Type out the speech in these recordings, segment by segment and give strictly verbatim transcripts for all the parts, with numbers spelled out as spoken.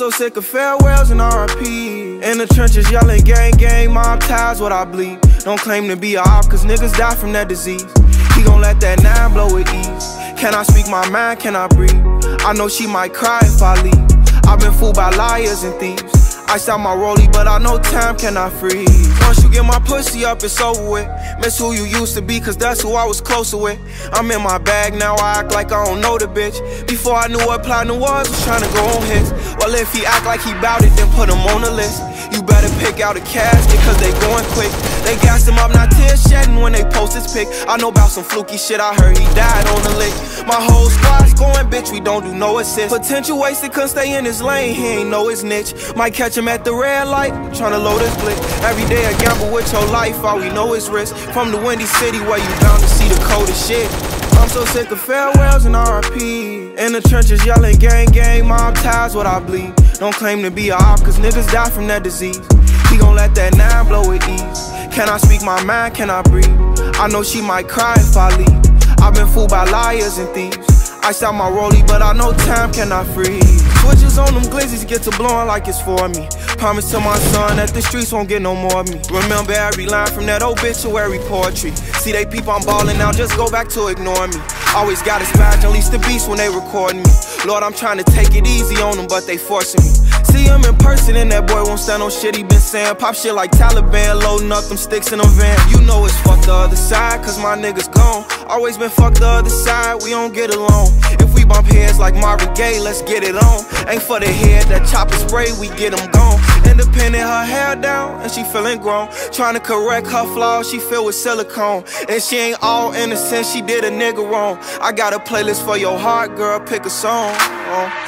so sick of farewells and R I P. In the trenches yelling gang gang, mob ties what I bleed. Don't claim to be a op cause niggas die from that disease. He gon' let that nine blow with ease. Can I speak my mind, can I breathe? I know she might cry if I leave. I've been fooled by liars and thieves. I out my rollie, but I know time cannot freeze. Once you get my pussy up, it's over with. Miss who you used to be, cause that's who I was closer with. I'm in my bag now, I act like I don't know the bitch. Before I knew what platinum was, was trying to go on his. Well, if he act like he bout it, then put him on the list. You better pick out a casket, cause they going quick. They gassed him up, not tears shedding when they post his pic. I know about some fluky shit, I heard he died on the lick. My whole squad's going, bitch, we don't do no assist. Potential wasted, couldn't stay in his lane, he ain't know his niche. Might catch him at the red light, tryna load his blick. Every day a gamble with your life, all we know is risk. From the windy city where you bound to see the coldest shit. I'm so sick of farewells and R I P. In the trenches yelling gang gang, mob ties what I bleed. Don't claim to be a op cause niggas die from that disease. He gon' let that nine blow with ease. Can I speak my mind, can I breathe? I know she might cry if I leave. I've been fooled by liars and thieves. I out my rollie, but I know time cannot freeze. Switches on them glizzies get to blowing like it's for me. Promise to my son that the streets won't get no more of me. Remember every line from that obituary poetry. See they peep I'm ballin' now, just go back to ignoring me. Always gotta smash, unleash the beast when they recording me. Lord, I'm trying to take it easy on them, but they forcing me. See him in person and that boy won't stand on shit he been saying. Pop shit like Taliban, loading up them sticks in a van. You know it's fuck the other side, cause my niggas gone. Always been fuck the other side, we don't get along. If we bump heads like Marvin Gaye, let's get it on. Ain't for the head, that chopper spray, we get them gone. Independent, her hair down, and she feeling grown. Trying to correct her flaws, she filled with silicone. And she ain't all innocent, she did a nigga wrong. I got a playlist for your heart, girl, pick a song. Oh.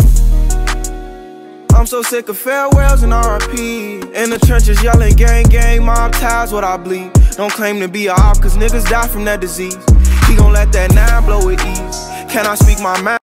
I'm so sick of farewells and R I P. In the trenches yelling gang gang, mob ties what I bleed. Don't claim to be a op cause niggas die from that disease. He gon' let that nine blow with ease. Can I speak my mind?